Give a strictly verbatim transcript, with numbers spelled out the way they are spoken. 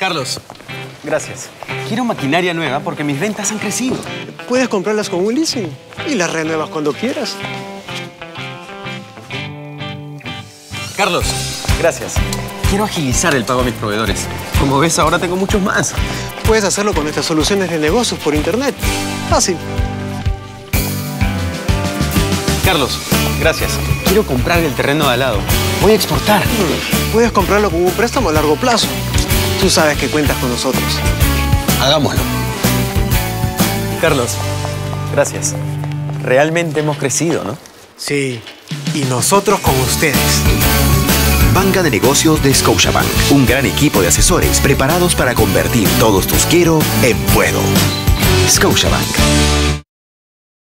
Carlos, gracias. Quiero maquinaria nueva porque mis ventas han crecido. Puedes comprarlas con un leasing y las renuevas cuando quieras. Carlos, gracias. Quiero agilizar el pago a mis proveedores. Como ves, ahora tengo muchos más. Puedes hacerlo con nuestras soluciones de negocios por internet. Fácil. Carlos, gracias. Quiero comprar el terreno de al lado. Voy a exportar. Puedes comprarlo con un préstamo a largo plazo. Tú sabes que cuentas con nosotros. Hagámoslo. Carlos, gracias. Realmente hemos crecido, ¿no? Sí, y nosotros con ustedes. Banca de Negocios de Scotiabank. Un gran equipo de asesores preparados para convertir todos tus quiero en puedo. Scotiabank.